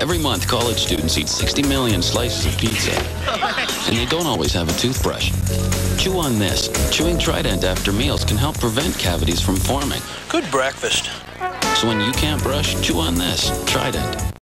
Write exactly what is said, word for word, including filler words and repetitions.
Every month, college students eat sixty million slices of pizza, and they don't always have a toothbrush. Chew on this. Chewing Trident after meals can help prevent cavities from forming. Good breakfast. So when you can't brush, chew on this. Trident.